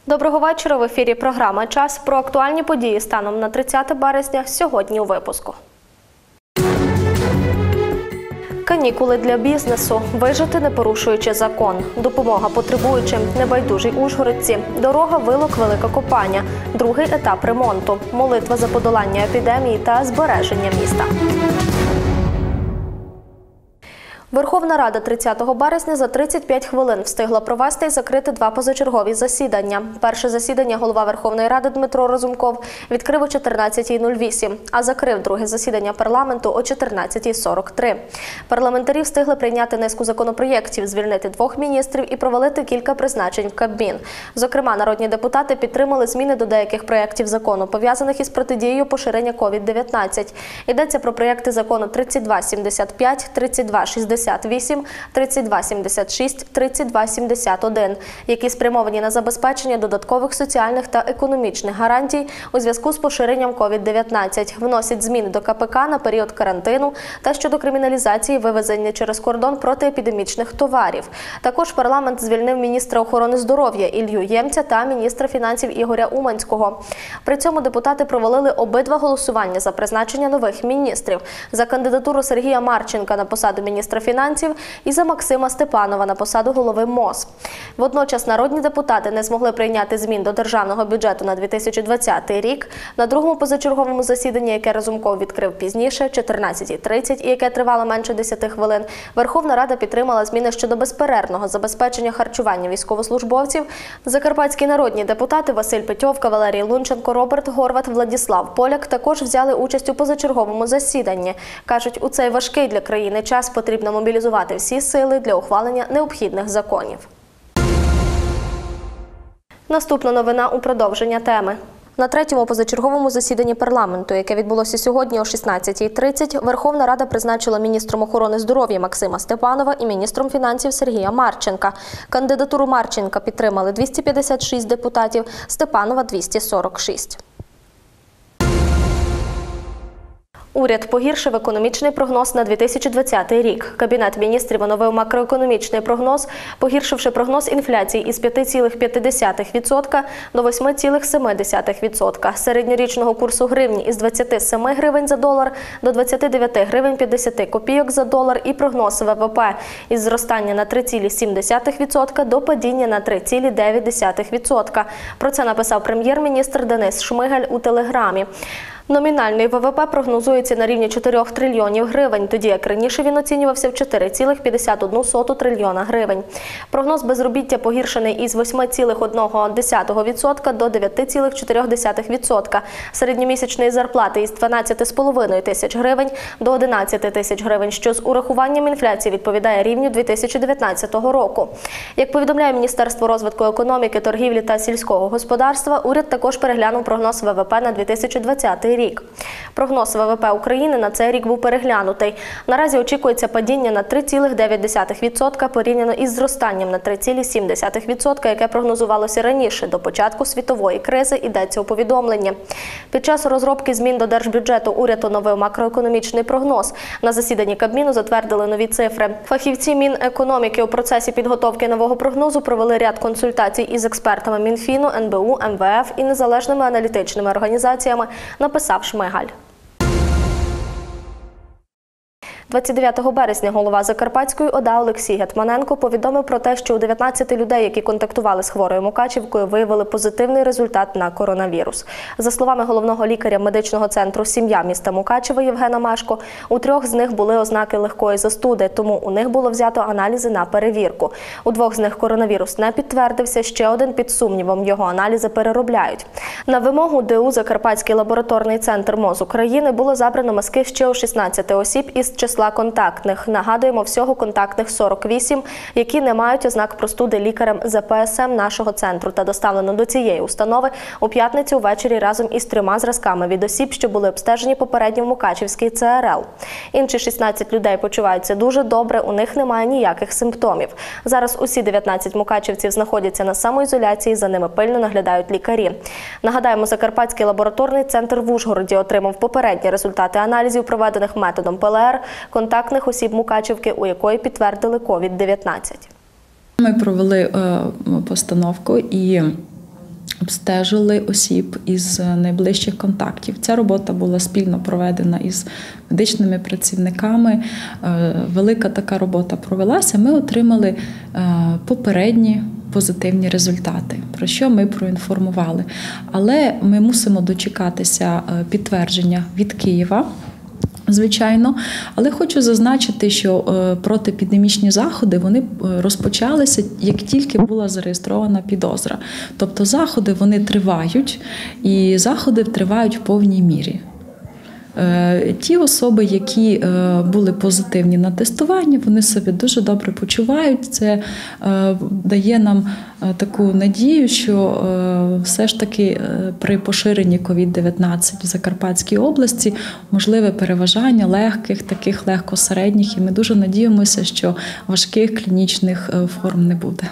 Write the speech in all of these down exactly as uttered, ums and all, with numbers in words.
Доброго вечора. В ефірі програма «Час». Про актуальні події станом на тридцяте березня сьогодні у випуску. Канікули для бізнесу. Вижити, не порушуючи закон. Допомога потребуючим. Небайдужі ужгородці. Дорога Вилок-Велика Копаня. Другий етап ремонту. Молитва за подолання епідемії та збереження міста. Верховна Рада тридцятого березня за тридцять п'ять хвилин встигла провести і закрити два позачергові засідання. Перше засідання голова Верховної Ради Дмитро Разумков відкрив о чотирнадцятій нуль вісім, а закрив друге засідання парламенту о чотирнадцятій сорок три. Парламентарі встигли прийняти низку законопроєктів, звільнити двох міністрів і провалити кілька призначень в Кабмін. Зокрема, народні депутати підтримали зміни до деяких проєктів закону, пов'язаних із протидією поширення ковід дев'ятнадцять. Йдеться про проєкти закону тридцять два сімдесят п'ять, тридцять два шістдесят вісім, тридцять два сімдесят шість, тридцять два сімдесят один, які спрямовані на забезпечення додаткових соціальних та економічних гарантій у зв'язку з поширенням ковід дев'ятнадцять, вносять зміни до ка пе ка на період карантину та щодо криміналізації вивезення через кордон протиепідемічних товарів. Також парламент звільнив міністра охорони здоров'я Ілью Ємця та міністра фінансів Ігоря Уманського. При цьому депутати провалили обидва голосування за призначення нових міністрів: за кандидатуру Сергія Марченка на посаду міністра фінансів і за Максима Степанова на посаду голови МОЗ. Водночас народні депутати не змогли прийняти змін до державного бюджету на дві тисячі двадцятий рік. На другому позачерговому засіданні, яке Разумков відкрив пізніше, чотирнадцятій тридцять, і яке тривало менше десяти хвилин, Верховна Рада підтримала зміни щодо безперервного забезпечення харчування військовослужбовців. Закарпатські народні депутати Василь Петьовка, Валерій Лунченко, Роберт Горват, Владіслав Поляк також взяли участь у позачерговому засіданні. Кажуть, у цей важкий для країни час потрібно мобілізувати всі сили для ухвалення необхідних законів. Наступна новина у продовження теми. На третьому позачерговому засіданні парламенту, яке відбулося сьогодні о шістнадцятій тридцять, Верховна Рада призначила міністром охорони здоров'я Максима Степанова і міністром фінансів Сергія Марченка. Кандидатуру Марченка підтримали двісті п'ятдесят шість депутатів, Степанова – двісті сорок шість. Уряд погіршив економічний прогноз на дві тисячі двадцятий рік. Кабінет міністрів оновив макроекономічний прогноз, погіршивши прогноз інфляції із п'ять цілих п'ять десятих відсотка до восьми цілих семи десятих відсотка, середньорічного курсу гривні із двадцяти семи гривень за долар до двадцяти дев'яти гривень п'ятдесят копійок за долар і прогноз ве ве пе із зростання на три цілих сім десятих відсотка до падіння на три цілих дев'ять десятих відсотка. Про це написав прем'єр-міністр Денис Шмигаль у Телеграмі. Номінальний ве ве пе прогнозується на рівні чотирьох трильйонів гривень, тоді як раніше він оцінювався в чотири цілих п'ятдесят одну соту трильйона гривень. Прогноз безробіття погіршений із восьми цілих одного десятого відсотка до дев'яти цілих чотирьох десятих відсотка, середньомісячної зарплати із дванадцяти з половиною тисяч гривень до одинадцяти тисяч гривень, що з урахуванням інфляції відповідає рівню дві тисячі дев'ятнадцятого року. Як повідомляє Міністерство розвитку економіки, торгівлі та сільського господарства, уряд також переглянув прогноз ве ве пе на дві тисячі двадцятий рік. Прогноз ве ве пе України на цей рік був переглянутий. Наразі очікується падіння на три цілих дев'ять десятих відсотка порівняно із зростанням на три цілих сім десятих відсотка, яке прогнозувалося раніше, до початку світової кризи, йдеться у повідомленні. Під час розробки змін до держбюджету уряд оновив макроекономічний прогноз. На засіданні Кабміну затвердили нові цифри. Фахівці Мінекономіки у процесі підготовки нового прогнозу провели ряд консультацій із експертами Мінфіну, ен бе у, ем ве еф і незалежними аналітичними організаціями, написав Шмигаль. двадцять дев'ятого березня голова Закарпатської о да Олексій Гетманенко повідомив про те, що у дев'ятнадцяти людей, які контактували з хворою Мукачівкою, виявили позитивний результат на коронавірус. За словами головного лікаря медичного центру «Сім'я» міста Мукачева Євгена Машко, у трьох з них були ознаки легкої застуди, тому у них було взято аналізи на перевірку. У двох з них коронавірус не підтвердився, ще один під сумнівом, його аналізи переробляють. На вимогу де у Закарпатський лабораторний центр МОЗ України було забрано мазки ще у шістнадцяти осіб із числа контактних. Нагадуємо, всього контактних сорок вісім, які не мають ознак простуди лікарем зе пе ес ем нашого центру, та доставлено до цієї установи у п'ятницю ввечері разом із трьома зразками від осіб, що були обстежені попередньо в Мукачівський це ер ел. Інші шістнадцять людей почуваються дуже добре, у них немає ніяких симптомів. Зараз усі дев'ятнадцять мукачівців знаходяться на самоізоляції, за ними пильно наглядають лікарі. Нагадаємо, Закарпатський лабораторний центр в Ужгороді отримав попередні результати аналізів, проведених методом пе ел ер, контактних осіб Мукачівки, у якої підтвердили ковід дев'ятнадцять. Ми провели постановку і обстежили осіб із найближчих контактів. Ця робота була спільно проведена із медичними працівниками. Велика така робота провелася. Ми отримали попередні позитивні результати, про що ми проінформували. Але ми мусимо дочекатися підтвердження від Києва, звичайно, але хочу зазначити, що протиепідемічні заходи вони розпочалися, як тільки була зареєстрована підозра. Тобто заходи вони тривають, і заходи тривають в повній мірі. Ті особи, які були позитивні на тестування, вони себе дуже добре почувають. Це дає нам таку надію, що все ж таки при поширенні ковід дев'ятнадцять в Закарпатській області можливе переважання легких, таких легко-середніх, і ми дуже надіємося, що важких клінічних форм не буде.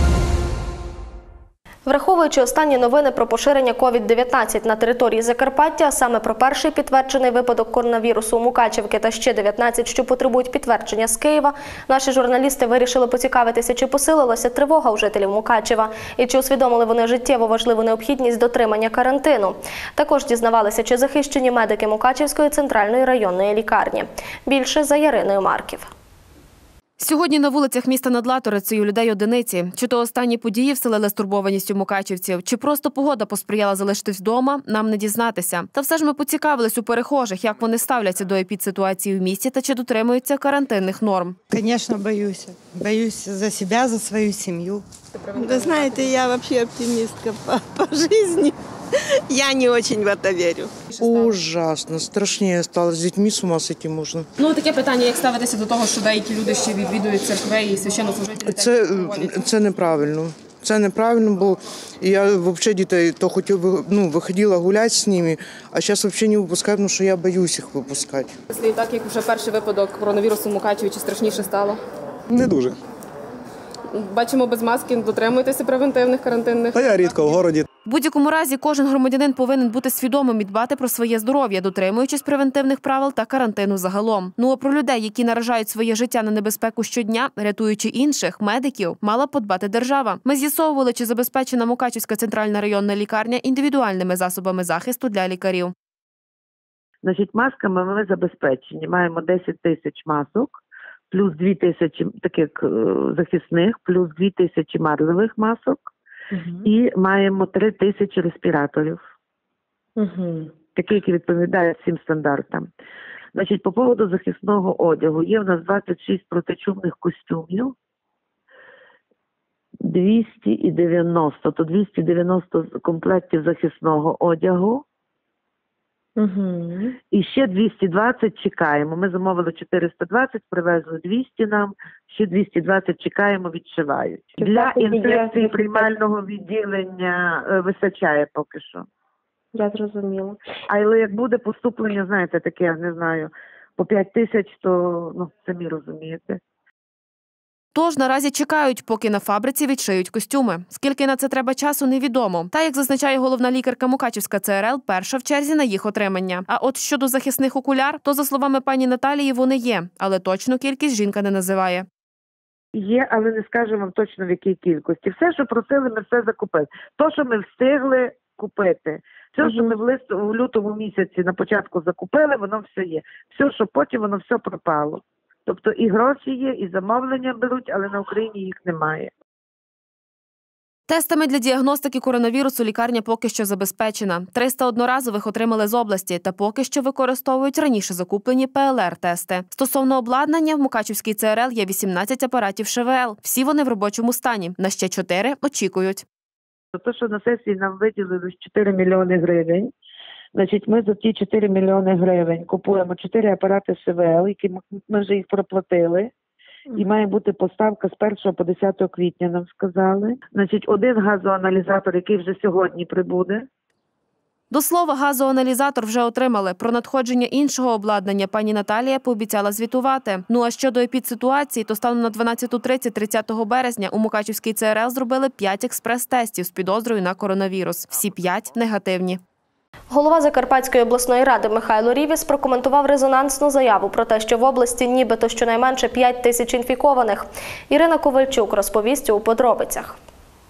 Враховуючи останні новини про поширення ковід дев'ятнадцять на території Закарпаття, а саме про перший підтверджений випадок коронавірусу у Мукачівки та ще дев'ятнадцять, що потребують підтвердження з Києва, наші журналісти вирішили поцікавитися, чи посилилася тривога у жителів Мукачева і чи усвідомили вони життєво важливу необхідність дотримання карантину. Також дізнавалися, чи захищені медики Мукачівської центральної районної лікарні. Більше за Яриною Марків. Сьогодні на вулицях міста над Латорицею людей одиниці. Чи то останні події вселили стурбованість у мукачівців, чи просто погода посприяла залишитись вдома, нам не дізнатися. Та все ж ми поцікавились у перехожих, як вони ставляться до епідситуації в місті та чи дотримуються карантинних норм. Звісно, боюся. Боюсь за себе, за свою сім'ю. Ви знаєте, я взагалі оптимістка по, по житті. Я не очень в это верю. Ужасно, страшніше стало. З дітьми з ума сойти можна. Ну, таке питання, як ставитися до того, що деякі люди ще відвідують церкви і священнослужителі. Це, це неправильно. Це неправильно, бо я взагалі дітей то хотів, ну, виходила гуляти з ними, а зараз взагалі не випускаю, тому що я боюсь їх випускати. Так, як вже перший випадок коронавірусу в Мукачеві, чи страшніше стало? Не дуже. Бачимо, без маски дотримуєтеся превентивних карантинних? Та я рідко в городі. В будь-якому разі кожен громадянин повинен бути свідомим і дбати про своє здоров'я, дотримуючись превентивних правил та карантину загалом. Ну а про людей, які наражають своє життя на небезпеку щодня, рятуючи інших, медиків, мала подбати держава. Ми з'ясовували, чи забезпечена Мукачівська центральна районна лікарня індивідуальними засобами захисту для лікарів. Значить, масками ми забезпечені. Маємо десять тисяч масок, плюс дві тисячі таких захисних, плюс дві тисячі марлевих масок. Uh-huh. І маємо три тисячі респіраторів, uh-huh. такі, які відповідають всім стандартам. Значить, по поводу захисного одягу, є в нас двадцять шість протичумних костюмів, двісті дев'яносто, то двісті дев'яносто комплектів захисного одягу, uh-huh. і ще двісті двадцять чекаємо. Ми замовили чотириста двадцять, привезли двісті нам, ще двісті двадцять чекаємо, відшивають. Для інфекції приймального відділення вистачає поки що. Я зрозуміла. Але як буде поступлення, знаєте, таке, я не знаю, по п'ять тисяч, то, ну, самі розумієте. Тож наразі чекають, поки на фабриці відшиють костюми. Скільки на це треба часу, невідомо. Та, як зазначає головна лікарка Мукачівська Це Ер Ел, перша в черзі на їх отримання. А от щодо захисних окуляр, то, за словами пані Наталії, вони є. Але точну кількість жінка не називає. Є, але не скажемо вам точно в якій кількості. Все, що просили, ми все закупили. То, що ми встигли купити. Все, що ми в, лист, в лютому місяці на початку закупили, воно все є. Все, що потім, воно все пропало. Тобто і гроші є, і замовлення беруть, але на Україні їх немає. Тестами для діагностики коронавірусу лікарня поки що забезпечена. триста одноразових отримали з області та поки що використовують раніше закуплені Пе Ел Ер-тести. Стосовно обладнання, в Мукачівській Це Ер Ел є вісімнадцять апаратів Ше Ве Ел. Всі вони в робочому стані. На ще чотири очікують. То, що на сесії нам виділили чотири мільйони гривень, значить, ми за ті чотири мільйони гривень купуємо чотири апарати Ше Ве Ел, які ми вже їх проплатили. І має бути поставка з першого по десяте квітня, нам сказали. Значить, один газоаналізатор, який вже сьогодні прибуде. До слова, газоаналізатор вже отримали. Про надходження іншого обладнання пані Наталія пообіцяла звітувати. Ну а щодо епідситуації, то станом на дванадцяту тридцять тридцятого березня у Мукачівській Це Ер Ел зробили п'ять експрес-тестів з підозрою на коронавірус. Всі п'ять негативні. Голова Закарпатської обласної ради Михайло Рівіс прокоментував резонансну заяву про те, що в області нібито щонайменше п'ять тисяч інфікованих. Ірина Ковальчук розповість у подробицях.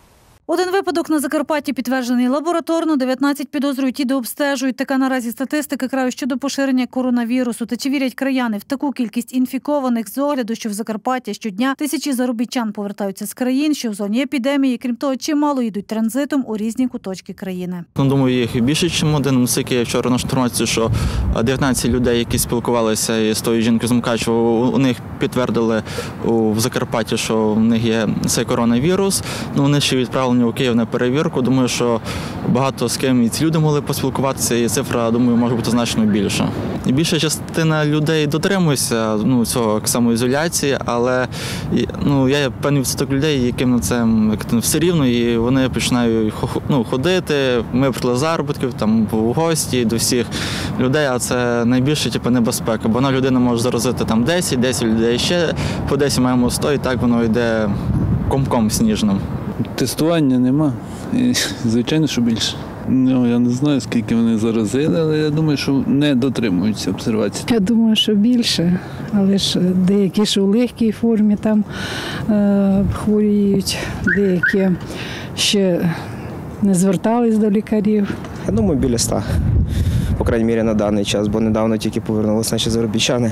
Один випадок на Закарпатті підтверджений лабораторно, дев'ятнадцять підозрюють і дообстежують. Така наразі статистика краю щодо поширення коронавірусу. Та чи вірять краяни в таку кількість інфікованих з огляду, що в Закарпаття щодня тисячі заробітчан повертаються з країн, що в зоні епідемії, крім того, чимало йдуть транзитом у різні куточки країни. Думаю, їх більше, ніж один. Оскільки я вчора на інформацію, що дев'ятнадцять людей, які спілкувалися із тою жінкою з Мукачева, у них підтвердили в Закарпатті, що в них є цей коронавірус. Ну, вони ще відправлені у Київ на перевірку. Думаю, що багато з ким і ці люди могли поспілкуватися, і цифра, думаю, може бути значно більша. І більша частина людей дотримується ну, цього самоізоляції, але ну, я певний відсоток людей, яким на це все рівно, і вони починають ну, ходити, ми прийшли заробітків, там, в гості до всіх людей, а це найбільше типу, небезпека, бо одна людина може заразити там десять, десять людей ще, по десять маємо сто, і так воно йде комком сніжним. Тестування нема. І, звичайно, що більше. Ну, я не знаю, скільки вони заразили, але я думаю, що не дотримуються обсервації. Я думаю, що більше, але ж деякі ж у легкій формі там е, хворіють, деякі ще не звертались до лікарів. Я думаю, біля ста, по крайній мірі на даний час, бо недавно тільки повернулися наші заробітчани.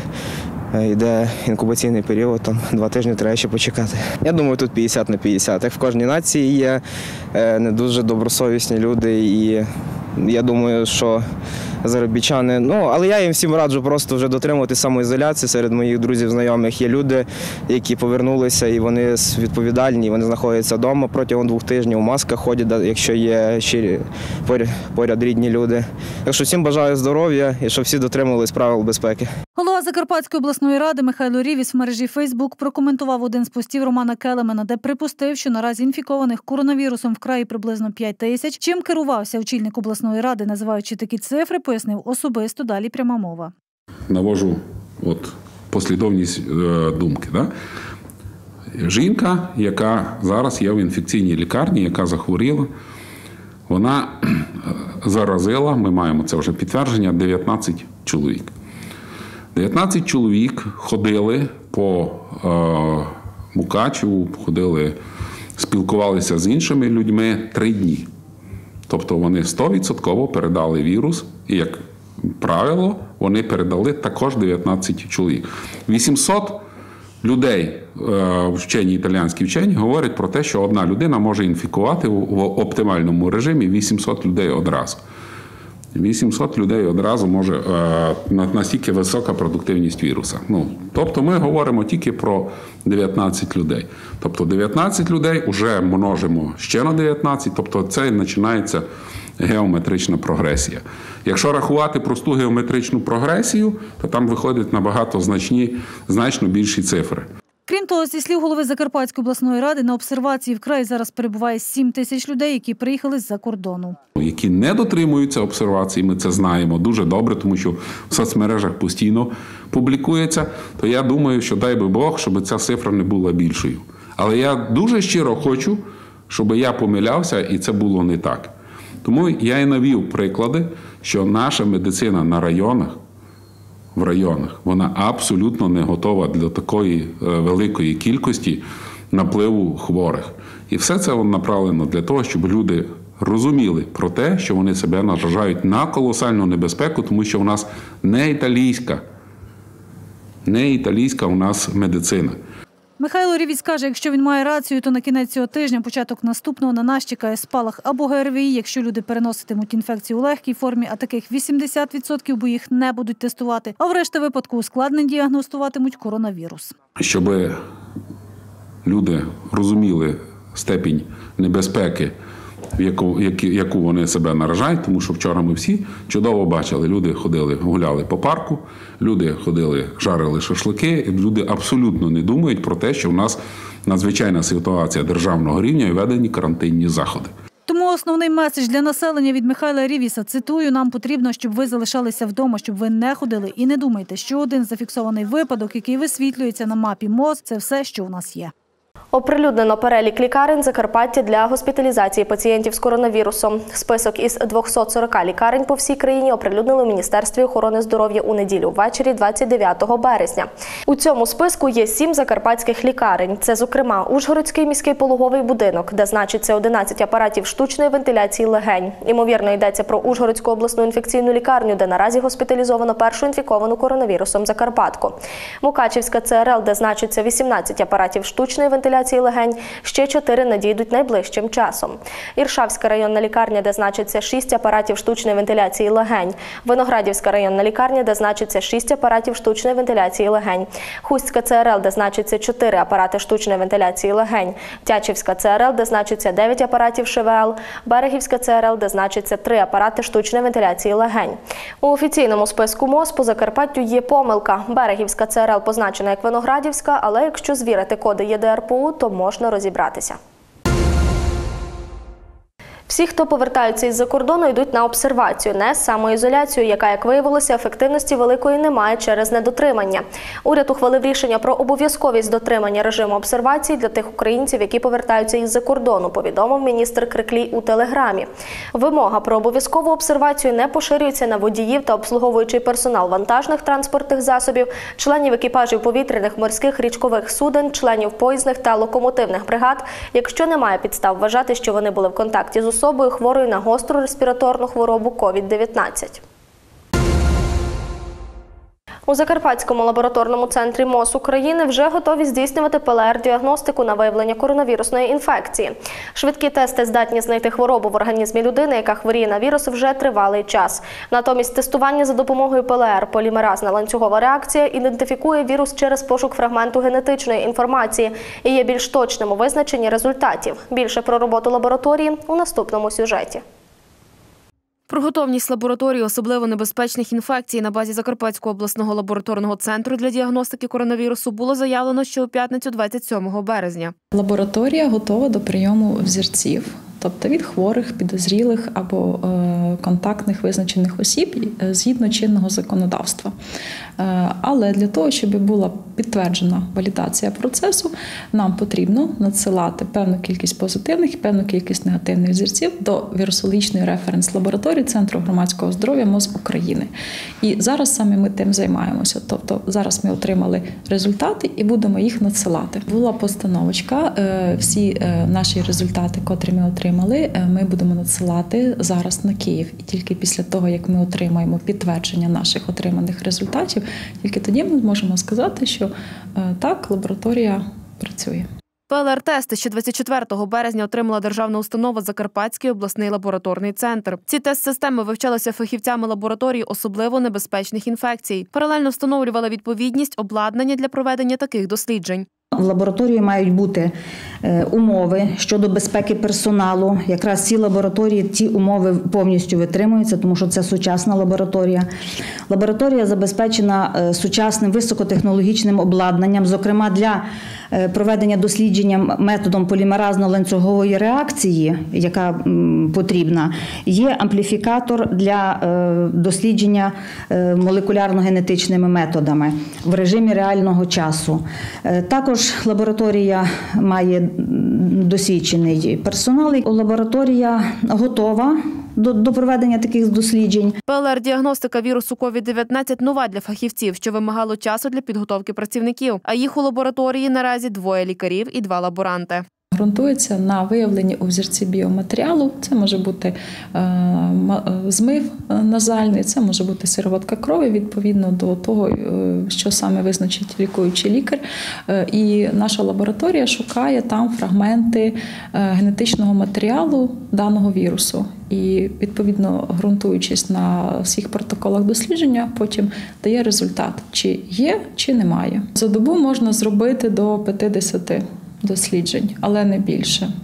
Йде інкубаційний період, там два тижні треба ще почекати. Я думаю, тут п'ятдесят на п'ятдесят. Як в кожній нації є не дуже добросовісні люди, і я думаю, що заробітчани, ну, але я їм всім раджу просто вже дотримувати самоізоляції. Серед моїх друзів, знайомих є люди, які повернулися, і вони відповідальні, вони знаходяться вдома протягом двох тижнів, у масках ходять, якщо є ще поряд рідні люди. Так що всім бажаю здоров'я і щоб всі дотримувались правил безпеки. Голова Закарпатської обласної ради Михайло Рівіс в мережі Фейсбук прокоментував один з постів Романа Келемена, де припустив, що наразі інфікованих коронавірусом в краї приблизно п'ять тисяч. Чим керувався очільник обласної ради, називаючи такі цифри, пояснив особисто, далі пряма мова. Навожу от послідовність е, думки. Да? Жінка, яка зараз є в інфекційній лікарні, яка захворіла, вона заразила, ми маємо це вже підтвердження, дев'ятнадцять чоловік. дев'ятнадцять чоловік ходили по е, Мукачеву, ходили, спілкувалися з іншими людьми три дні. Тобто вони сто відсотків передали вірус, і, як правило, вони передали також дев'ятнадцять чоловік. вісімсот людей, вчені, італіянські вчені, говорять про те, що одна людина може інфікувати в оптимальному режимі вісімсот людей одразу. вісімсот людей одразу може настільки висока продуктивність віруса. Ну, тобто ми говоримо тільки про дев'ятнадцять людей. Тобто дев'ятнадцять людей вже множимо ще на дев'ятнадцять, тобто це починається геометрична прогресія. Якщо рахувати просту геометричну прогресію, то там виходять набагато значні, значно більші цифри. Крім того, зі слів голови Закарпатської обласної ради, на обсервації в краї зараз перебуває сім тисяч людей, які приїхали з-за кордону. Які не дотримуються обсервації, ми це знаємо дуже добре, тому що в соцмережах постійно публікується, то я думаю, що дай би Бог, щоб ця цифра не була більшою. Але я дуже щиро хочу, щоб я помилявся і це було не так. Тому я і навів приклади, що наша медицина на районах, в районах, вона абсолютно не готова для такої великої кількості напливу хворих. І все це направлено для того, щоб люди розуміли про те, що вони себе наражають на колосальну небезпеку, тому що у нас не італійська, не італійська у нас медицина. Михайло Рівіс каже, якщо він має рацію, то на кінець цього тижня, початок наступного, на нас чекає спалах або ГРВІ, якщо люди переноситимуть інфекцію у легкій формі, а таких вісімдесят відсотків, бо їх не будуть тестувати, а в решті випадку ускладнень діагностуватимуть коронавірус. Щоб люди розуміли степінь небезпеки, в яку, яку вони себе наражають, тому що вчора ми всі чудово бачили, люди ходили, гуляли по парку, люди ходили, жарили шашлики, і люди абсолютно не думають про те, що в нас надзвичайна ситуація державного рівня і введені карантинні заходи. Тому основний меседж для населення від Михайла Рівіса, цитую, нам потрібно, щоб ви залишалися вдома, щоб ви не ходили і не думайте, що один зафіксований випадок, який висвітлюється на мапі МОЗ, це все, що у нас є. Оприлюднено перелік лікарень Закарпаття для госпіталізації пацієнтів з коронавірусом. Список із двохсот сорока лікарень по всій країні оприлюднили у Міністерстві охорони здоров'я у неділю ввечері двадцять дев'ятого березня. У цьому списку є сім закарпатських лікарень. Це, зокрема, Ужгородський міський пологовий будинок, де значиться одинадцять апаратів штучної вентиляції легень. Ймовірно, йдеться про Ужгородську обласну інфекційну лікарню, де наразі госпіталізовано першу інфіковану коронавірусом закарпатку. Мукачівська ЦРЛ, де значиться вісімнадцять апаратів штучної вентиляції легень, ще чотири надійдуть найближчим часом. Іршавська районна лікарня, де значиться шість апаратів штучної вентиляції легень. Виноградівська районна лікарня, де значиться шість апаратів штучної вентиляції легень. Хустська ЦРЛ, де значиться чотири апарати штучної вентиляції легень. Тячівська ЦРЛ, де значиться дев'ять апаратів ШВЛ. Берегівська ЦРЛ, де значиться три апарати штучної вентиляції легень. У офіційному списку МОЗ по Закарпаттю є помилка. Берегівська ЦРЛ позначена як Виноградівська, але якщо звірити коди ЄДРПУ, то можна розібратися. Всі, хто повертаються із-за кордону, йдуть на обсервацію, не самоізоляцію, яка, як виявилося, ефективності великої немає через недотримання. Уряд ухвалив рішення про обов'язковість дотримання режиму обсервації для тих українців, які повертаються із-за кордону, повідомив міністр Криклій у Телеграмі. Вимога про обов'язкову обсервацію не поширюється на водіїв та обслуговуючий персонал вантажних транспортних засобів, членів екіпажів повітряних, морських, річкових суден, членів поїзних та локомотивних бригад, якщо немає підстав вважати, що вони були в контакті з особою хворою на гостру респіраторну хворобу ковід дев'ятнадцять. У Закарпатському лабораторному центрі МОЗ України вже готові здійснювати ПЛР-діагностику на виявлення коронавірусної інфекції. Швидкі тести здатні знайти хворобу в організмі людини, яка хворіє на вірус вже тривалий час. Натомість тестування за допомогою ПЛР, полімеразна ланцюгова реакція, ідентифікує вірус через пошук фрагменту генетичної інформації і є більш точним у визначенні результатів. Більше про роботу лабораторії у наступному сюжеті. Про готовність лабораторії особливо небезпечних інфекцій на базі Закарпатського обласного лабораторного центру для діагностики коронавірусу було заявлено ще у п'ятницю двадцять сьомого березня. Лабораторія готова до прийому взірців, тобто від хворих, підозрілих або е, контактних визначених осіб згідно чинного законодавства. Е, але для того, щоб була підтверджена валідація процесу, нам потрібно надсилати певну кількість позитивних і певну кількість негативних взірців до вірусологічної референс-лабораторії Центру громадського здоров'я МОЗ України. І зараз саме ми тим займаємося. Тобто зараз ми отримали результати і будемо їх надсилати. Була постановочка, е, всі е, наші результати, котрі ми отримали, ми будемо надсилати зараз на Київ. І тільки після того, як ми отримаємо підтвердження наших отриманих результатів, тільки тоді ми зможемо сказати, що так, лабораторія працює. ПЛР-тести ще двадцять четвертого березня отримала державна установа Закарпатський обласний лабораторний центр. Ці тест-системи вивчалися фахівцями лабораторії особливо небезпечних інфекцій. Паралельно встановлювала відповідність обладнання для проведення таких досліджень. В лабораторії мають бути умови щодо безпеки персоналу. Якраз ці лабораторії, ці умови повністю витримуються, тому що це сучасна лабораторія. Лабораторія забезпечена сучасним високотехнологічним обладнанням, зокрема для проведення дослідження методом полімеразно-ланцюгової реакції, яка потрібна, є ампліфікатор для дослідження молекулярно-генетичними методами в режимі реального часу. Також лабораторія має досвідчений персонал. Лабораторія готова до, до проведення таких досліджень. ПЛР-діагностика вірусу ковід дев'ятнадцять нова для фахівців, що вимагало часу для підготовки працівників. А їх у лабораторії наразі двоє лікарів і два лаборанти. Ґрунтується на виявленні у взірці біоматеріалу. Це може бути е, змив назальний, це може бути сироватка крові, відповідно до того, що саме визначить лікуючий лікар. Е, і наша лабораторія шукає там фрагменти е, генетичного матеріалу даного вірусу. І, відповідно, ґрунтуючись на всіх протоколах дослідження, потім дає результат, чи є, чи немає. За добу можна зробити до п'ятдесят досліджень, але не більше.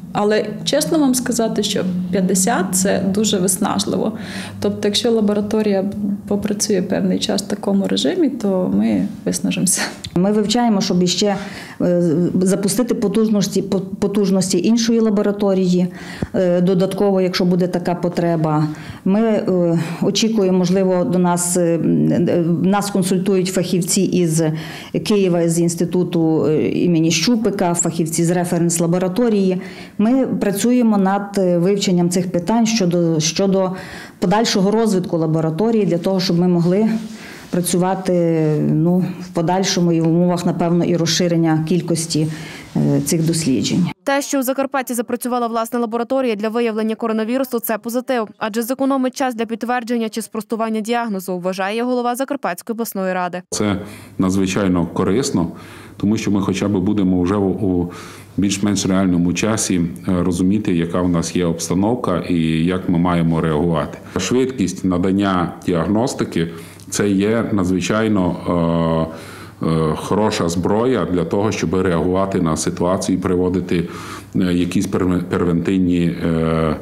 Але чесно вам сказати, що п'ятдесят – це дуже виснажливо. Тобто, якщо лабораторія попрацює певний час в такому режимі, то ми виснажимося. Ми вивчаємо, щоб іще запустити потужності, потужності іншої лабораторії, додатково, якщо буде така потреба. Ми очікуємо, можливо, до нас, нас консультують фахівці із Києва, з інституту імені Щупика, фахівці з референс-лабораторії. Ми працюємо над вивченням цих питань щодо, щодо подальшого розвитку лабораторії, для того, щоб ми могли працювати ну, в подальшому і в умовах, напевно, і розширення кількості цих досліджень. Те, що у Закарпатті запрацювала власна лабораторія для виявлення коронавірусу – це позитив, адже зекономить час для підтвердження чи спростування діагнозу, вважає голова Закарпатської обласної ради. Це надзвичайно корисно, тому що ми хоча б будемо вже у більш-менш реальному часі розуміти, яка в нас є обстановка і як ми маємо реагувати. Швидкість надання діагностики – це є надзвичайно е, е, хороша зброя для того, щоб реагувати на ситуацію і приводити якісь превентивні е,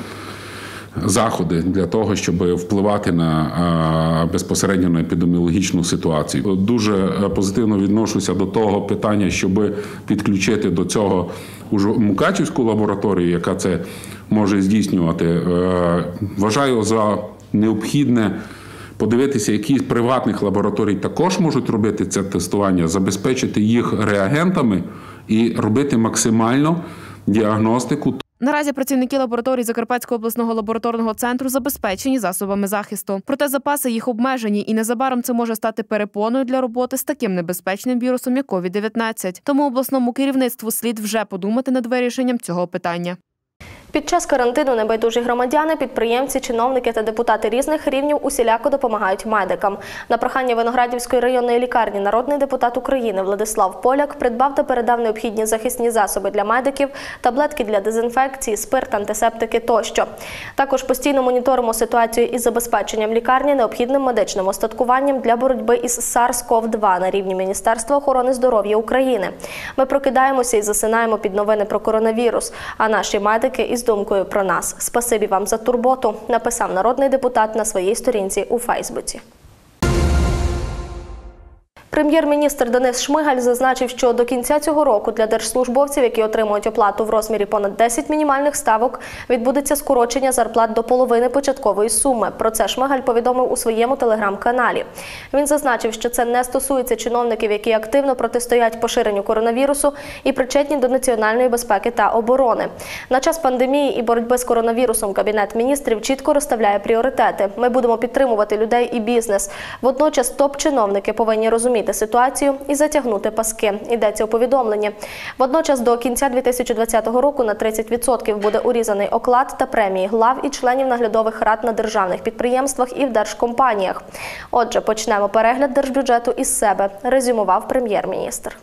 заходи для того, щоб впливати на безпосередньо на епідеміологічну ситуацію. Дуже позитивно відношуся до того питання, щоб підключити до цього уже Мукачівську лабораторію, яка це може здійснювати. Вважаю за необхідне подивитися, які з приватних лабораторій також можуть робити це тестування, забезпечити їх реагентами і робити максимально діагностику. Наразі працівники лабораторії Закарпатського обласного лабораторного центру забезпечені засобами захисту. Проте запаси їх обмежені, і незабаром це може стати перепоною для роботи з таким небезпечним вірусом, як ковід дев'ятнадцять. Тому обласному керівництву слід вже подумати над вирішенням цього питання. Під час карантину небайдужі громадяни, підприємці, чиновники та депутати різних рівнів усіляко допомагають медикам. На прохання Виноградівської районної лікарні народний депутат України Владислав Поляк придбав та передав необхідні захисні засоби для медиків, таблетки для дезінфекції, спирт, антисептики тощо. Також постійно моніторимо ситуацію із забезпеченням лікарні необхідним медичним остаткуванням для боротьби із сарс ков два на рівні Міністерства охорони здоров'я України. Ми прокидаємося і засинаємо під новини про коронавірус, а наші медики із думкою про нас. Спасибі вам за турботу, написав народний депутат на своїй сторінці у Фейсбуці. Прем'єр-міністр Денис Шмигаль зазначив, що до кінця цього року для держслужбовців, які отримують оплату в розмірі понад десять мінімальних ставок, відбудеться скорочення зарплат до половини початкової суми. Про це Шмигаль повідомив у своєму телеграм-каналі. Він зазначив, що це не стосується чиновників, які активно протистоять поширенню коронавірусу і причетні до національної безпеки та оборони. На час пандемії і боротьби з коронавірусом Кабінет міністрів чітко розставляє пріоритети. Ми будемо підтримувати людей і бізнес. Водночас топ-чиновники повинні розуміти ситуацію і затягнути паски, йдеться у повідомленні. Водночас до кінця дві тисячі двадцятого року на тридцять відсотків буде урізаний оклад та премії глав і членів наглядових рад на державних підприємствах і в держкомпаніях. Отже, почнемо перегляд держбюджету із себе, резюмував прем'єр-міністр.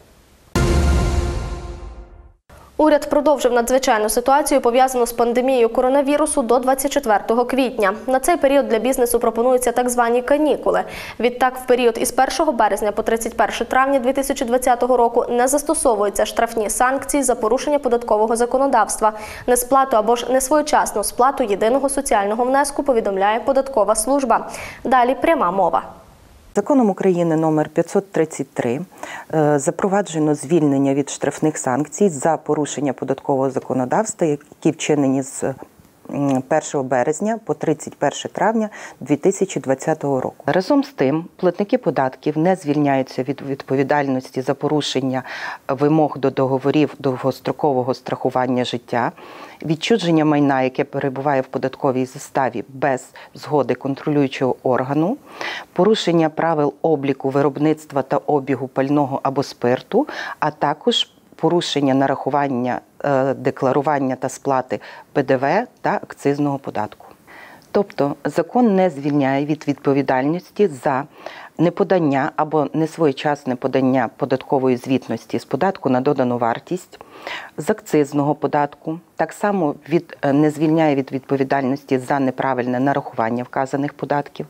Уряд продовжив надзвичайну ситуацію, пов'язану з пандемією коронавірусу, до двадцять четвертого квітня. На цей період для бізнесу пропонуються так звані канікули. Відтак, в період із першого березня по тридцять перше травня дві тисячі двадцятого року не застосовуються штрафні санкції за порушення податкового законодавства, несплату або ж несвоєчасну сплату єдиного соціального внеску, повідомляє податкова служба. Далі пряма мова. Законом України номер п'ятсот тридцять три запроваджено звільнення від штрафних санкцій за порушення податкового законодавства, які вчинені з першого березня по тридцять перше травня дві тисячі двадцятого року. Разом з тим, платники податків не звільняються від відповідальності за порушення вимог до договорів довгострокового страхування життя, відчуження майна, яке перебуває в податковій заставі без згоди контролюючого органу, порушення правил обліку виробництва та обігу пального або спирту, а також порушення нарахування, декларування та сплати Пе Де Ве та акцизного податку. Тобто закон не звільняє від відповідальності за неподання або несвоєчасне подання податкової звітності з податку на додану вартість, з акцизного податку, так само від, не звільняє від відповідальності за неправильне нарахування вказаних податків,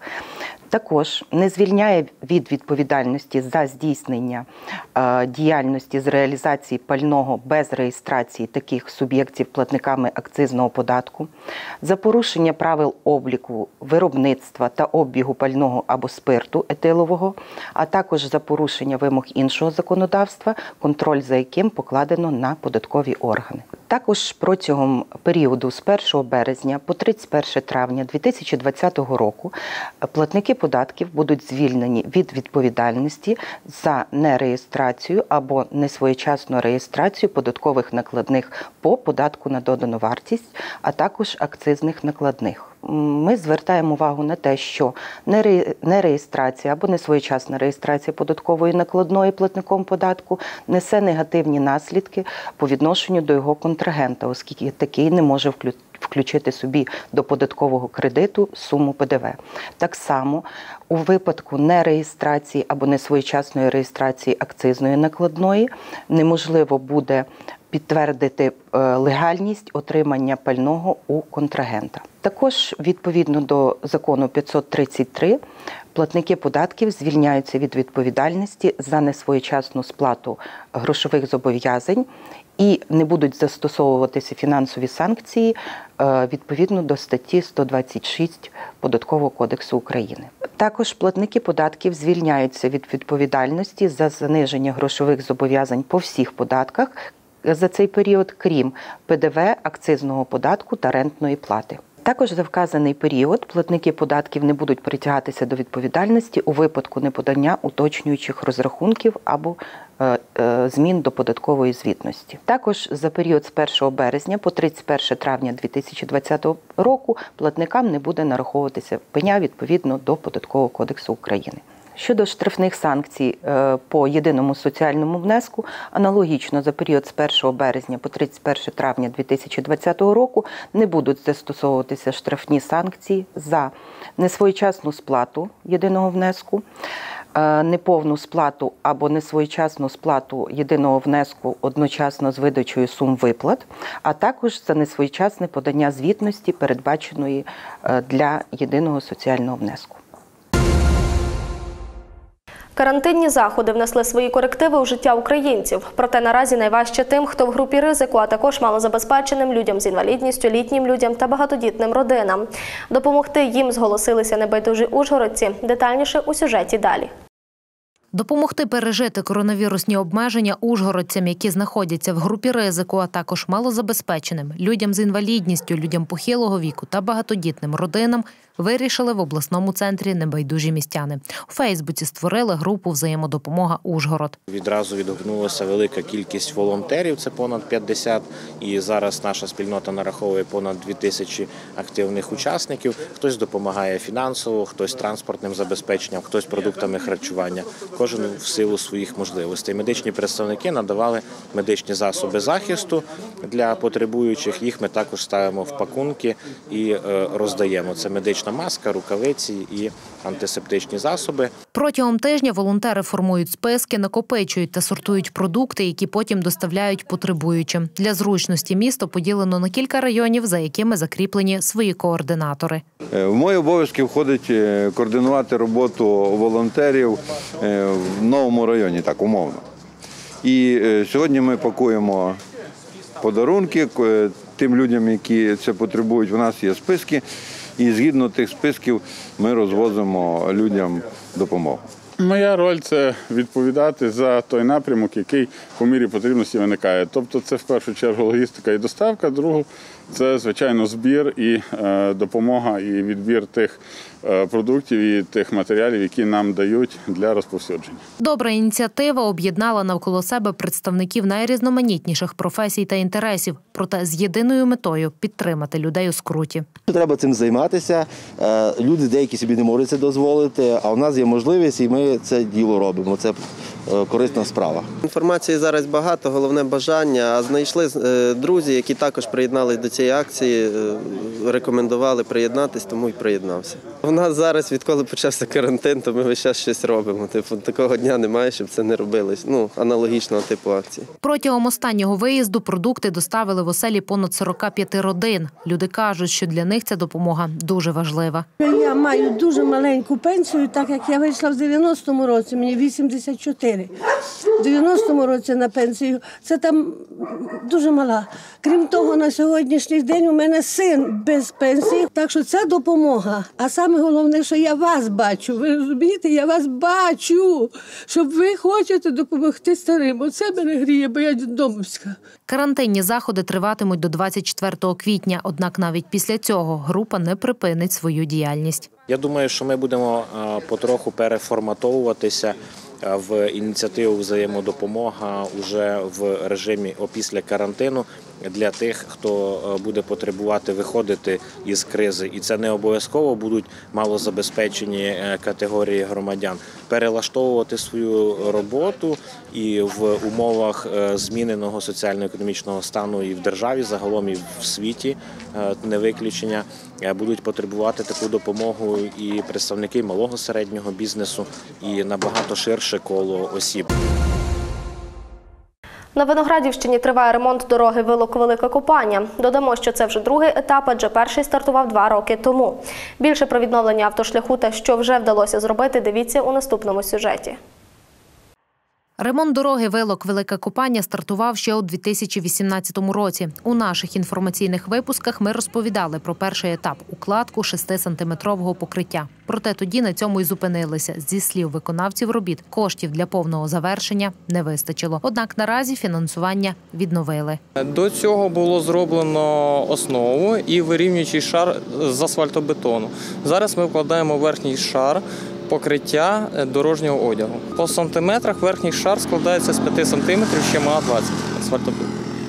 також не звільняє від відповідальності за здійснення е, діяльності з реалізації пального без реєстрації таких суб'єктів платниками акцизного податку, за порушення правил обліку, виробництва та обігу пального або спирту етилового, а також за порушення вимог іншого законодавства, контроль за яким покладено на податкові органи. Також протягом періоду з першого березня по тридцять перше травня дві тисячі двадцятого року платники податків будуть звільнені від відповідальності за нереєстрацію або несвоєчасну реєстрацію податкових накладних по податку на додану вартість, а також акцизних накладних. Ми звертаємо увагу на те, що нереєстрація або несвоєчасна реєстрація податкової накладної платником податку несе негативні наслідки по відношенню до його контрагента, оскільки такий не може включити собі до податкового кредиту суму Пе Де Ве. Так само у випадку нереєстрації або несвоєчасної реєстрації акцизної накладної неможливо буде підтвердити легальність отримання пального у контрагента. Також, відповідно до закону п'ятсот тридцять три, платники податків звільняються від відповідальності за несвоєчасну сплату грошових зобов'язань і не будуть застосовуватися фінансові санкції відповідно до статті сто двадцять шість Податкового кодексу України. Також платники податків звільняються від відповідальності за заниження грошових зобов'язань по всіх податках за цей період, крім Пе Де Ве, акцизного податку та рентної плати. Також за вказаний період платники податків не будуть притягатися до відповідальності у випадку неподання уточнюючих розрахунків або е, е, змін до податкової звітності. Також за період з першого березня по тридцять перше травня дві тисячі двадцятого року платникам не буде нараховуватися пеня відповідно до Податкового кодексу України. Щодо штрафних санкцій по єдиному соціальному внеску, аналогічно за період з першого березня по тридцять перше травня дві тисячі двадцятого року не будуть застосовуватися штрафні санкції за несвоєчасну сплату єдиного внеску, неповну сплату або несвоєчасну сплату єдиного внеску одночасно з видачею сум виплат, а також за несвоєчасне подання звітності, передбаченої для єдиного соціального внеску. Карантинні заходи внесли свої корективи у життя українців. Проте наразі найважче тим, хто в групі ризику, а також малозабезпеченим, людям з інвалідністю, літнім людям та багатодітним родинам. Допомогти їм зголосилися небайдужі ужгородці. Детальніше у сюжеті далі. Допомогти пережити коронавірусні обмеження ужгородцям, які знаходяться в групі ризику, а також малозабезпеченим, людям з інвалідністю, людям похилого віку та багатодітним родинам вирішили в обласному центрі небайдужі містяни. У Фейсбуці створили групу «Взаємодопомога Ужгород». Відразу відгукнулася велика кількість волонтерів, це понад п'ятдесят, і зараз наша спільнота нараховує понад дві тисячі активних учасників. Хтось допомагає фінансово, хтось транспортним забезпеченням, хтось продуктами харчування. Кожен в силу своїх можливостей. Медичні представники надавали медичні засоби захисту для потребуючих. Їх ми також ставимо в пакунки і роздаємо. Це медична маска, рукавиці і антисептичні засоби. Протягом тижня волонтери формують списки, накопичують та сортують продукти, які потім доставляють потребуючим. Для зручності місто поділено на кілька районів, за якими закріплені свої координатори. В мої обов'язки входить координувати роботу волонтерів в новому районі, так умовно. І сьогодні ми пакуємо подарунки тим людям, які це потребують. У нас є списки, і згідно тих списків ми розвозимо людям допомогу. Моя роль – це відповідати за той напрямок, який по мірі потрібності виникає. Тобто це в першу чергу логістика і доставка, другу – це, звичайно, збір і е, допомога, і відбір тих е, продуктів і тих матеріалів, які нам дають для розповсюдження. Добра ініціатива об'єднала навколо себе представників найрізноманітніших професій та інтересів, проте з єдиною метою – підтримати людей у скруті. Треба цим займатися. Люди деякі собі не можуть це дозволити, а у нас є можливість, і ми це діло робимо. Це корисна справа. Інформації зараз багато, головне бажання. А знайшли друзі, які також приєдналися до цієї акції, рекомендували приєднатися, тому і приєднався. У нас зараз, відколи почався карантин, то ми весь час щось робимо. Типу, такого дня немає, щоб це не робилось. Ну, аналогічного типу акції. Протягом останнього виїзду продукти доставили в оселі понад сорок п'ять родин. Люди кажуть, що для них ця допомога дуже важлива. Я маю дуже маленьку пенсію, так як я вийшла в дев'яностому році, мені вісімдесят чотири. В дев'яностому році на пенсію, це там дуже мала. Крім того, на сьогоднішній день у мене син без пенсії, так що це допомога. А саме головне, що я вас бачу, ви розумієте, я вас бачу, щоб ви хочете допомогти старим. Оце мене гріє, бо я дідомовська. Карантинні заходи триватимуть до двадцять четвертого квітня, однак навіть після цього група не припинить свою діяльність. Я думаю, що ми будемо потроху переформатовуватися в ініціативу взаємодопомога вже в режимі опісля карантину для тих, хто буде потребувати виходити із кризи. І це не обов'язково будуть малозабезпечені категорії громадян. Перелаштовувати свою роботу і в умовах зміненого соціально-економічного стану і в державі, загалом і в світі, не виключення, будуть потребувати таку допомогу і представники малого середнього бізнесу, і набагато ширше коло осіб. На Виноградівщині триває ремонт дороги Вилок-Велика Купання. Додамо, що це вже другий етап, адже перший стартував два роки тому. Більше про відновлення автошляху та що вже вдалося зробити, дивіться у наступному сюжеті. Ремонт дороги Вилок-Велика Купання стартував ще у дві тисячі вісімнадцятому році. У наших інформаційних випусках ми розповідали про перший етап – укладку шестисантиметрового покриття. Проте тоді на цьому і зупинилися. Зі слів виконавців робіт, коштів для повного завершення не вистачило. Однак наразі фінансування відновили. До цього було зроблено основу і вирівнюючий шар з асфальтобетону. Зараз ми вкладаємо верхній шар покриття дорожнього одягу. По сантиметрах верхній шар складається з п'яти сантиметрів, ще має двадцять асфальтобетону.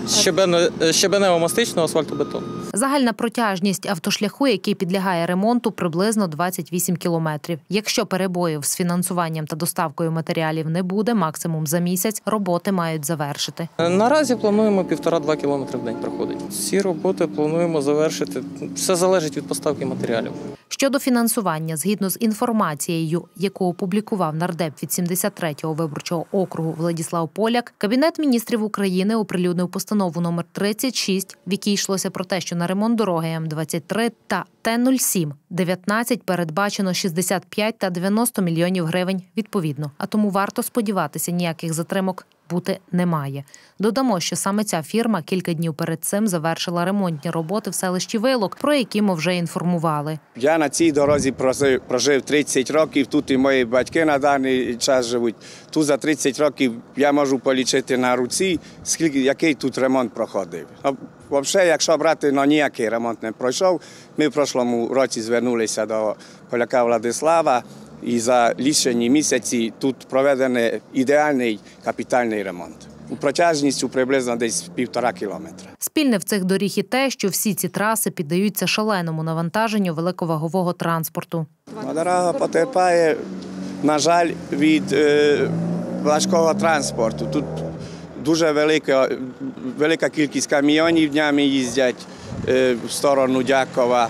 Щебенево-мастичного асфальтобетону. Загальна протяжність автошляху, який підлягає ремонту, приблизно двадцять вісім кілометрів. Якщо перебоїв з фінансуванням та доставкою матеріалів не буде, максимум за місяць роботи мають завершити. Наразі плануємо півтора-два кілометри в день проходить. Ці роботи плануємо завершити. Все залежить від поставки матеріалів. Щодо фінансування, згідно з інформацією, яку опублікував нардеп від сімдесят третього виборчого округу Владислав Поляк, Кабінет міністрів України оприлюднив постанову номер тридцять шість, в якій йшлося про те, що на ремонт дороги М двадцять три та Т нуль сім дев'ятнадцять передбачено шістдесят п'ять та дев'яносто мільйонів гривень відповідно. А тому варто сподіватися, ніяких затримок бути немає. Додамо, що саме ця фірма кілька днів перед цим завершила ремонтні роботи в селищі Вилок, про які ми вже інформували. Я на цій дорозі прожив, прожив тридцять років, тут і мої батьки на даний час живуть. Тут за тридцять років я можу полічити на руці, скільки, який тут ремонт проходив. Взагалі, якщо брати, ну, ніякий ремонт не пройшов. Ми в прошлому році звернулися до Поляка Владислава, і за лічені місяці тут проведений ідеальний капітальний ремонт. У протяжністю приблизно десь півтора кілометра. Спільне в цих доріг і те, що всі ці траси піддаються шаленому навантаженню великовагового транспорту. Дорога потерпає, на жаль, від е, важкого транспорту. Тут дуже велика, велика кількість каміонів днями їздять е, в сторону Дякова.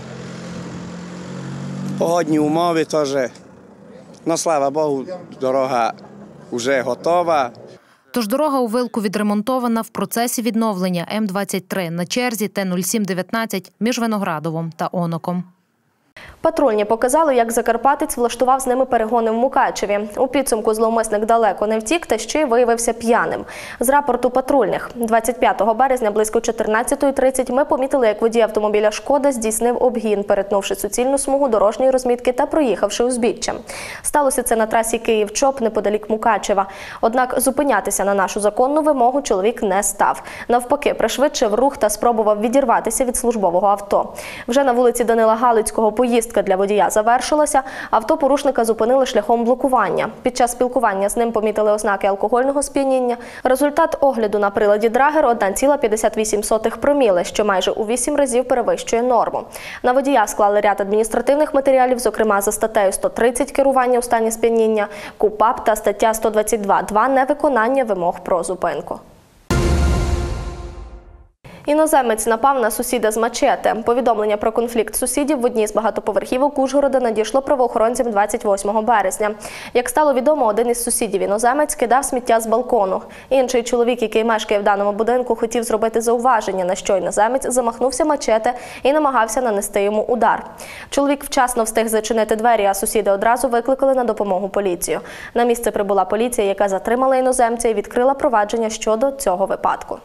Погодні умови теж. Ну, слава Богу, дорога вже готова. Тож дорога у Вилку відремонтована, в процесі відновлення М двадцять три, на черзі Т нуль сім дев'ятнадцять між Виноградовом та Оноком. Патрульні показали, як закарпатець влаштував з ними перегони в Мукачеві. У підсумку зловмисник далеко не втік та ще й виявився п'яним. З рапорту патрульних. двадцять п'ятого березня близько чотирнадцятої тридцять ми помітили, як водій автомобіля «Шкода» здійснив обгін, перетнувши суцільну смугу дорожньої розмітки та проїхавши узбіччя. Сталося це на трасі Київ-Чоп неподалік Мукачева. Однак зупинятися на нашу законну вимогу чоловік не став. Навпаки, пришвидшив рух та спробував відірватися від службового авто. Вже на вулиці Данила Галицького поїздка для водія завершилася, авто порушника зупинили шляхом блокування. Під час спілкування з ним помітили ознаки алкогольного сп'яніння. Результат огляду на приладі Драгер – одна ціла п'ятдесят вісім сотих проміли, що майже у вісім разів перевищує норму. На водія склали ряд адміністративних матеріалів, зокрема за статтею сто тридцять «Керування у стані сп'яніння», КУпАП та стаття сто двадцять два «Два невиконання вимог про зупинку». Іноземець напав на сусіда з мачете. Повідомлення про конфлікт сусідів в одній з багатоповерхівок Ужгорода надійшло правоохоронцям двадцять восьмого березня. Як стало відомо, один із сусідів іноземець кидав сміття з балкону. Інший чоловік, який мешкає в даному будинку, хотів зробити зауваження, на що іноземець замахнувся мачете і намагався нанести йому удар. Чоловік вчасно встиг зачинити двері, а сусіди одразу викликали на допомогу поліцію. На місце прибула поліція, яка затримала іноземця і відкрила провадження щодо цього випадку.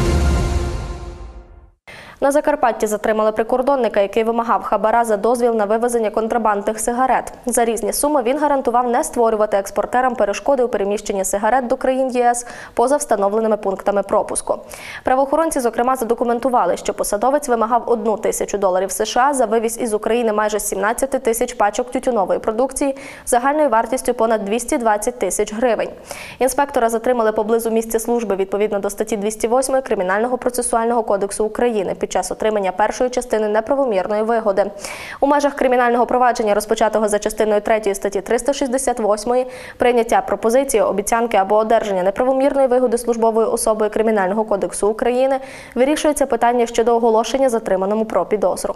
На Закарпатті затримали прикордонника, який вимагав хабара за дозвіл на вивезення контрабандних сигарет. За різні суми він гарантував не створювати експортерам перешкоди у переміщенні сигарет до країн ЄС поза встановленими пунктами пропуску. Правоохоронці, зокрема, задокументували, що посадовець вимагав одну тисячу доларів США за вивіз із України майже сімнадцять тисяч пачок тютюнової продукції загальною вартістю понад двісті двадцять тисяч гривень. Інспектора затримали поблизу місця служби відповідно до статті двісті восьмої Кримінального процесуального кодексу України під час отримання першої частини неправомірної вигоди. У межах кримінального провадження, розпочатого за частиною третьої статті триста шістдесят восьмої, прийняття пропозиції, обіцянки або одержання неправомірної вигоди службовою особою Кримінального кодексу України, вирішується питання щодо оголошення затриманому про підозру.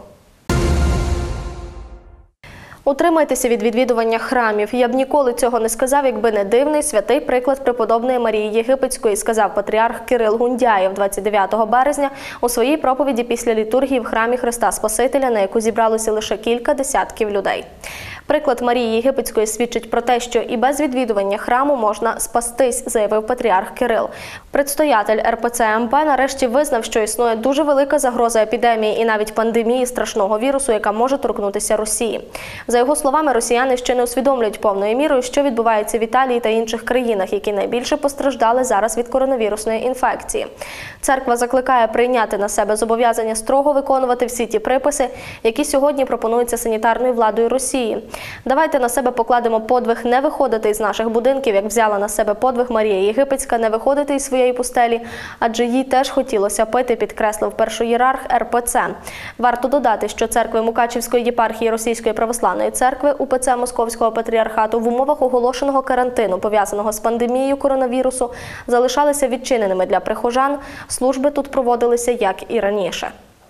Утримайтеся від відвідування храмів. Я б ніколи цього не сказав, якби не дивний святий приклад преподобної Марії Єгипетської, сказав патріарх Кирил Гундяєв двадцять дев'ятого березня у своїй проповіді після літургії в храмі Христа Спасителя, на яку зібралося лише кілька десятків людей. Приклад Марії Єгипетської свідчить про те, що і без відвідування храму можна спастись, заявив патріарх Кирил. Предстоятель ер пе це ем пе нарешті визнав, що існує дуже велика загроза епідемії і навіть пандемії страшного вірусу, яка може торкнутися Росії. За його словами, росіяни ще не усвідомлюють повною мірою, що відбувається в Італії та інших країнах, які найбільше постраждали зараз від коронавірусної інфекції. Церква закликає прийняти на себе зобов'язання строго виконувати всі ті приписи, які сьогодні пропонуються санітарною владою Росії. Давайте на себе покладемо подвиг не виходити із наших будинків, як взяла на себе подвиг Марія Єгипетська не виходити із своєї пустелі, адже їй теж хотілося пити, підкреслив першоєрарх ер пе це. Варто додати, що церкви Мукачівської єпархії Російської православної церкви у пе це Московського патріархату в умовах оголошеного карантину, пов'язаного з пандемією коронавірусу, залишалися відчиненими для прихожан. Служби тут проводилися, як і раніше.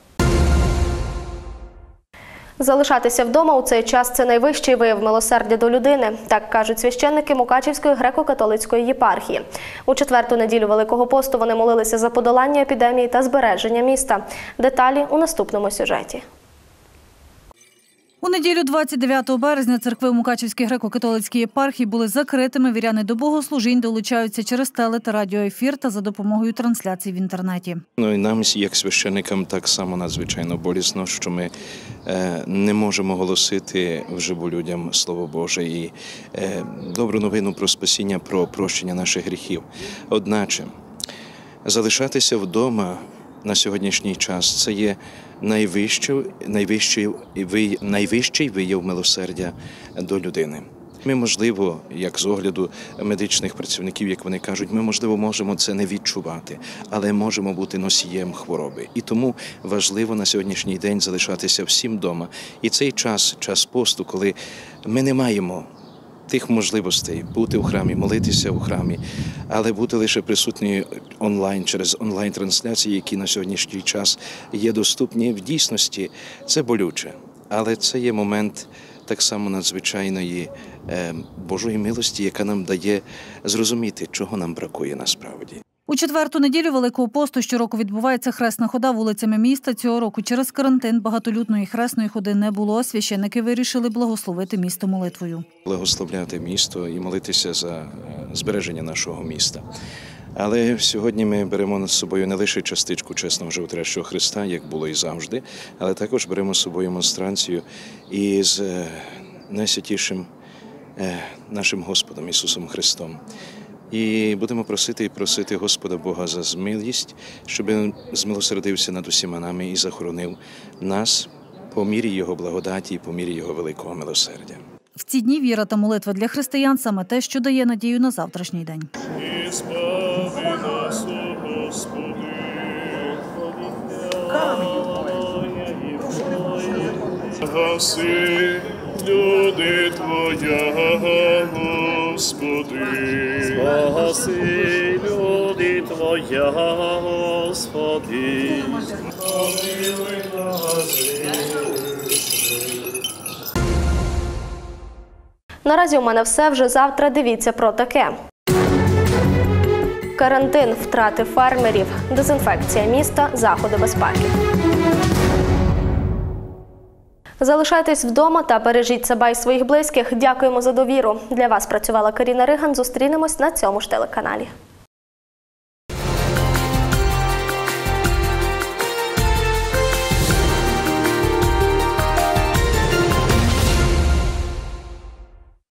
Залишатися вдома у цей час – це найвищий вияв милосердя до людини, так кажуть священники Мукачівської греко-католицької єпархії. У четверту неділю Великого посту вони молилися за подолання епідемії та збереження міста. Деталі у наступному сюжеті. У неділю двадцять дев'ятого березня церкви Мукачівської греко-католицької єпархії були закритими. Віряни до богослужінь долучаються через теле- та радіоефір та за допомогою трансляцій в інтернеті. Ну і нам, як священникам, так само надзвичайно болісно, що ми е, не можемо голосити вживу людям Слово Боже і е, добру новину про спасіння, про прощення наших гріхів. Одначе, залишатися вдома на сьогоднішній час – це є найвищий, найвищий, найвищий вияв милосердя до людини. Ми, можливо, як з огляду медичних працівників, як вони кажуть, ми, можливо, можемо це не відчувати, але можемо бути носієм хвороби. І тому важливо на сьогоднішній день залишатися всім вдома. І цей час, час посту, коли ми не маємо тих можливостей бути у храмі, молитися у храмі, але бути лише присутні онлайн, через онлайн-трансляції, які на сьогоднішній час є доступні в дійсності, це болюче. Але це є момент так само надзвичайної е, Божої милості, яка нам дає зрозуміти, чого нам бракує насправді. У четверту неділю Великого посту щороку відбувається хресна хода вулицями міста. Цього року через карантин багатолюдної хресної ходи не було. Священники вирішили благословити місто молитвою. Благословляти місто і молитися за збереження нашого міста. Але сьогодні ми беремо з собою не лише частичку чесного животрящого Христа, як було і завжди, але також беремо з собою монстранцію із найсвятішим нашим Господом Ісусом Христом. І будемо просити і просити Господа Бога за змилість, щоб Він змилосердився над усіма нами і захоронив нас по мірі Його благодаті і по мірі Його великого милосердя. В ці дні віра та молитва для християн – саме те, що дає надію на завтрашній день. Гаси люди Твоя, Господи. Спаси, люди Твоя, Господи. Помилуй нас. Наразі у мене все. Вже завтра дивіться про таке. Карантин, втрати фермерів, дезінфекція міста, заходи безпеки. Залишайтесь вдома та бережіть себе і своїх близьких. Дякуємо за довіру. Для вас працювала Каріна Риган. Зустрінемось на цьому ж телеканалі.